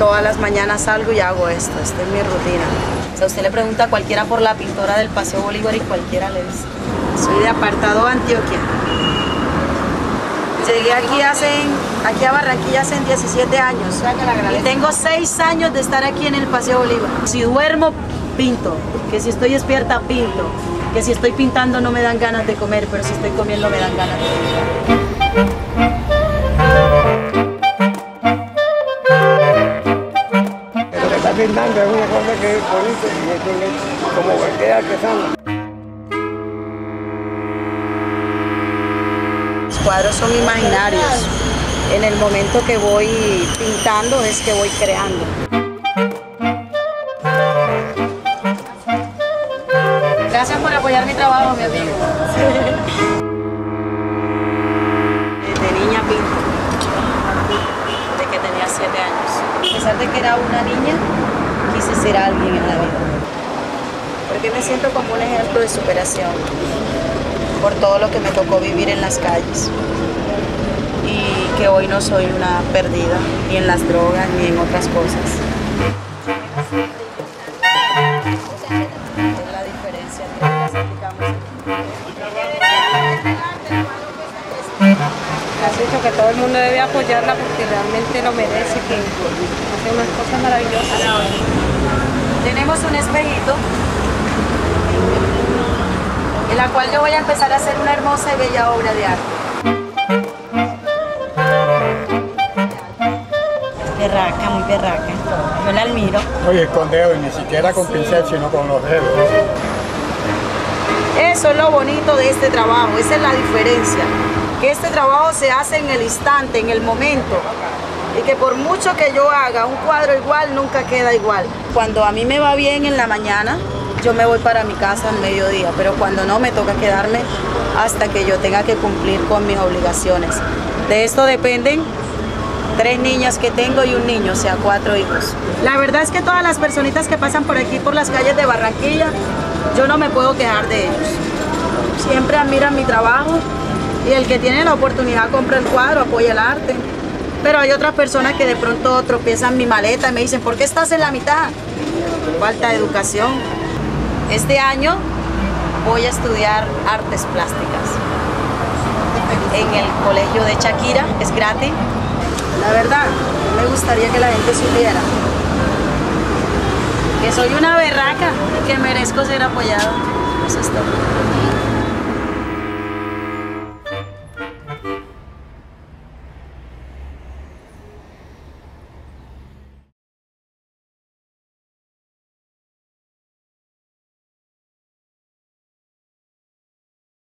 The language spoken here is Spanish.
Todas las mañanas salgo y hago esto, esta es mi rutina. O sea, usted le pregunta a cualquiera por la pintora del Paseo Bolívar y cualquiera le dice. Soy de Apartado, Antioquia. Llegué aquí a Barranquilla hace 17 años y tengo 6 años de estar aquí en el Paseo Bolívar. Si duermo, pinto, que si estoy despierta, pinto, que si estoy pintando no me dan ganas de comer, pero si estoy comiendo me dan ganas de pintar. Lo que está pintando es una cosa que es bonita y es como cualquier artesano. Los cuadros son imaginarios. En el momento que voy pintando es que voy creando. Gracias por apoyar mi trabajo, mi amigo. Desde niña pinto, desde que tenía 7 años. A pesar de que era una niña, quise ser alguien en la vida. Porque me siento como un ejemplo de superación por todo lo que me tocó vivir en las calles. Y que hoy no soy una perdida, ni en las drogas, ni en otras cosas. Es la diferencia que las aplicamos. Has dicho que todo el mundo debe apoyarla porque realmente lo merece, que hace unas cosas maravillosas. Tenemos un espejito en la cual yo voy a empezar a hacer una hermosa y bella obra de arte. Berraca, muy berraca. Yo la admiro. Oye, con dedos, ni siquiera con pincel, sino con los dedos. Eso es lo bonito de este trabajo, esa es la diferencia. Que este trabajo se hace en el instante, en el momento. Y que por mucho que yo haga un cuadro igual, nunca queda igual. Cuando a mí me va bien en la mañana, yo me voy para mi casa al mediodía, pero cuando no, me toca quedarme hasta que yo tenga que cumplir con mis obligaciones. De esto dependen 3 niñas que tengo y un niño, o sea, 4 hijos. La verdad es que todas las personitas que pasan por aquí, por las calles de Barranquilla, yo no me puedo quejar de ellos. Siempre admiran mi trabajo y el que tiene la oportunidad compra el cuadro, apoya el arte. Pero hay otras personas que de pronto tropiezan mi maleta y me dicen, ¿por qué estás en la mitad? Falta de educación. Este año voy a estudiar artes plásticas en el colegio de Shakira, es gratis. La verdad, me gustaría que la gente supiera que soy una berraca y que merezco ser apoyada. Eso es todo.